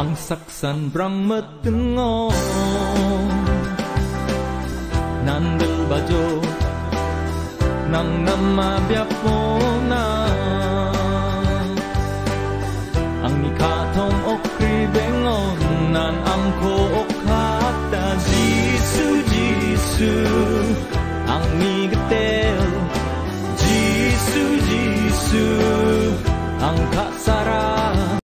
ang saksan brang metengo nandel bajo nang nama biapona ang nikatong okri bengon nan angko okata Jisu Jisu